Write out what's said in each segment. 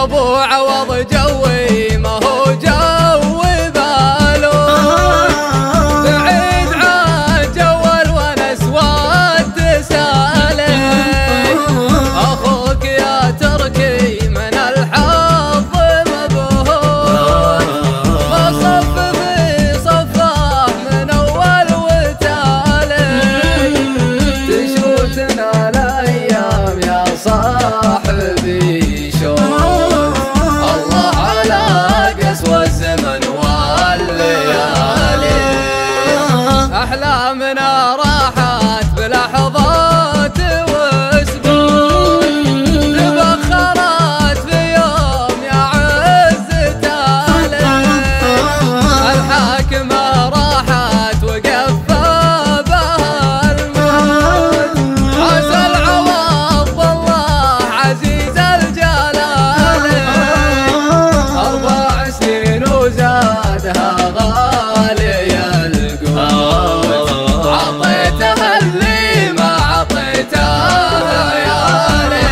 ابو عوض جوي ما هو جوي بالون، بعيد عن جو الونس والتسالي، اخوك يا تركي من الحظ مبهور، ما صف في صفه من اول وتالي، تشوتنا الايام يا صاحبي شوف الله على قسوة الزمن والليالي، احلامنا راحت بلحظات واسبوع، تبخرت في يوم يا عز تالي، الحاكمة راحت وقفى بها الموت، عسى العوض والله عزيز الجلال، 4 سنين وزادها غالي القوت، عطيتها اللي ما عطيته عيالي،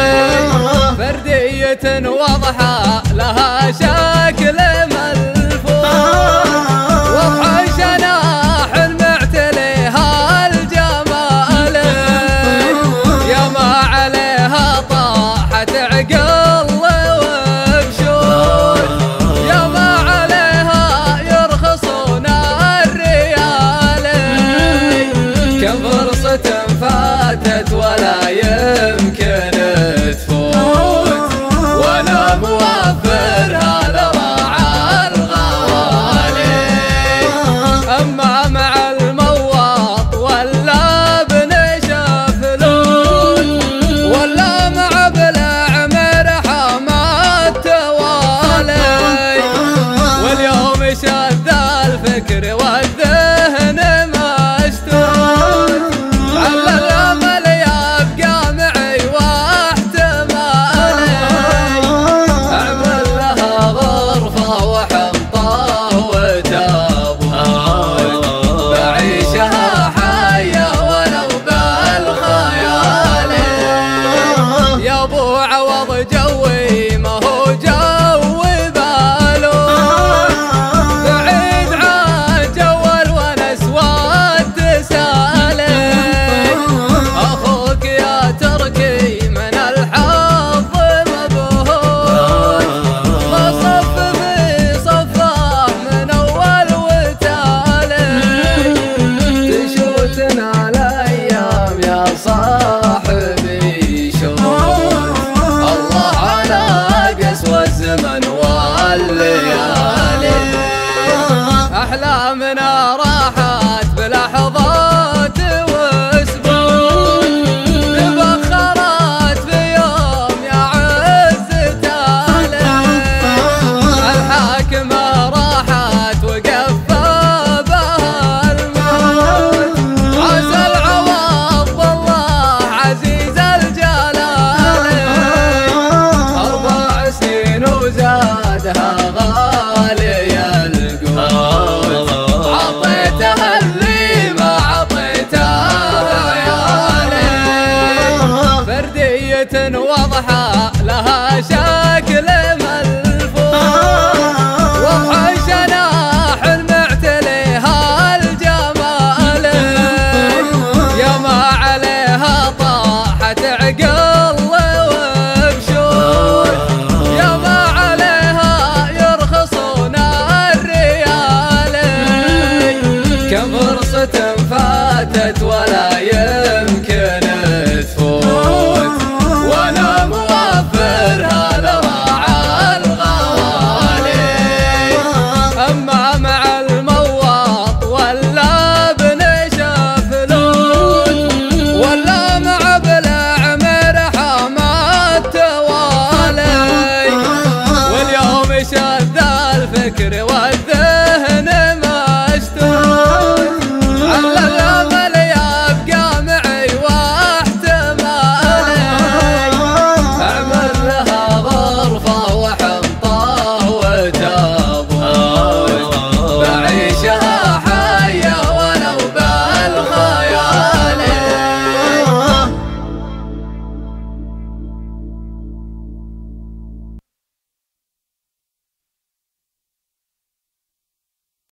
فردية واضحة لها شكل ملفوف، وضع جناح المعتليها الجمالي، يا ما عليها طاحت عقل وبشوش، يا ما عليها يرخصون الريالي، كم فرصة فاتت ولا يمكن تفوت، وانا موفرها لراعى الغوالي، اما مع المواط ولا بنشف لوت، ولا مع بالعمر حمات توالي، واليوم شذ الفكر والذهن مشتوت، على الامل يبقى معي واحتمالي، اعمل لها غرفه وحنطه وتابوت، بعيشها حيه ولو بالخيال، يا ابو عوض جو